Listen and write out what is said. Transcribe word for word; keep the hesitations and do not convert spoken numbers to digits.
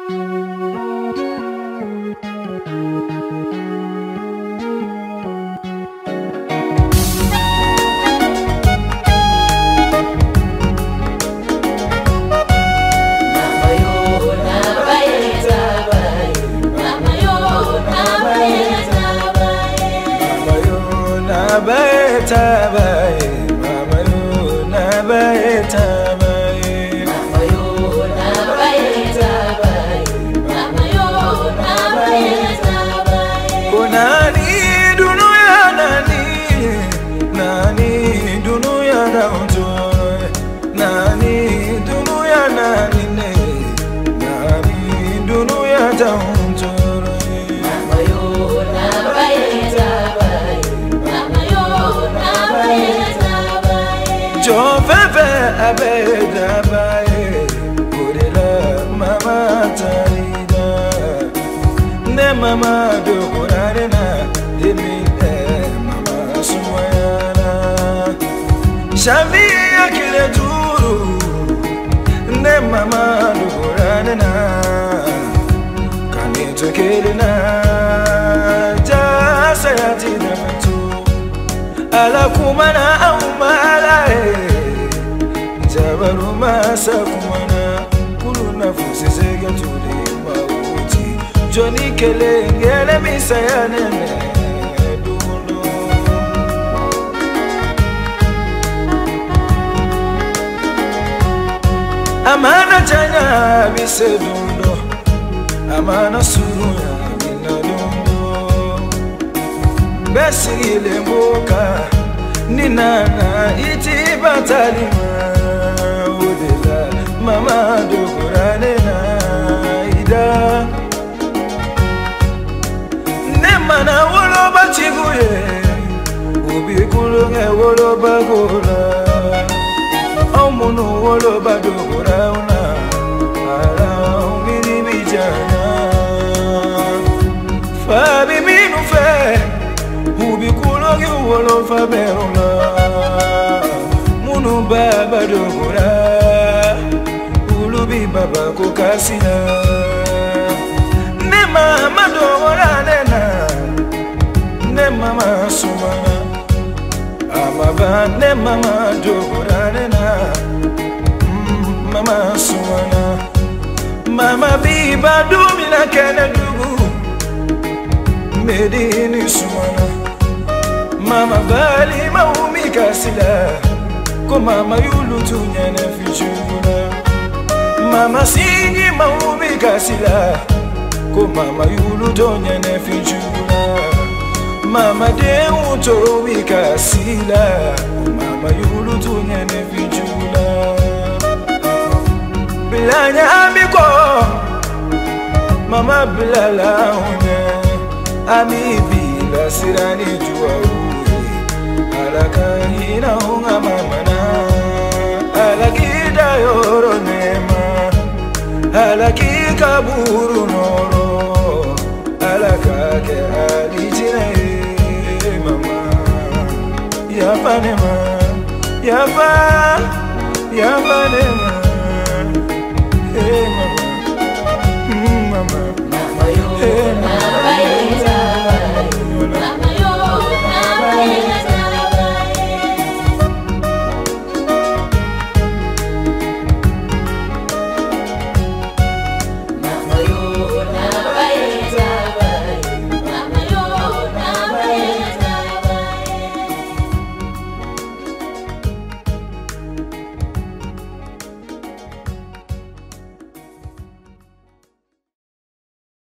Tabai, mama yo na bai tabai, mama yo na bai tabai, mama yo na bai tabai. Konani dunuya nani, nani dunuya daunjoy, nani dunuya nani ne, nani dunuya daunjoy. Mama yo na bai tabai, mama yo na bai tabai. Jo fefe abeda bae, kurela mama tarida, ne mama do kurarena, demi mama sumayana. Shavi akile turu, ne mama do kurarena, kanito kelena, jasa yati demetu. Ala kumana aumala jabaru masa kumana kuluna fusi sega tuli mauti Johnny kelengele misayane dundo amana chanya bise dundo amana suya binadundo Besile mboka ninana iti batalima udela mama dogorane na ida nemana wolo bachiguye ubikulunge wolo bagola omunu wolo badogora una ala umiri bijana fabi minu fe Ubikulogi wolo faberula Munu baba dogura Ulubi baba kukasina Ne mama dogura nena Ne mama sumana Amaba ne mama dogura nena mm, Mama sumana Mama biba dumina kene dugu Medini sumana Mama bali maumi kasila Ko mama yulu tunyane fichula Mama singi maumi kasila Ko mama yulu tunyane fichula Mama de uto wikasila Ko mama yulu tunyane fichula Bilanya amiko Mama bilala unye Amibi la sirani jua Alaka hina hunga mamana Alakida yoro nema Alaki kaburu noro Alaka ke alijina e mama Yafa nema Yafa Yafa nema Hey mama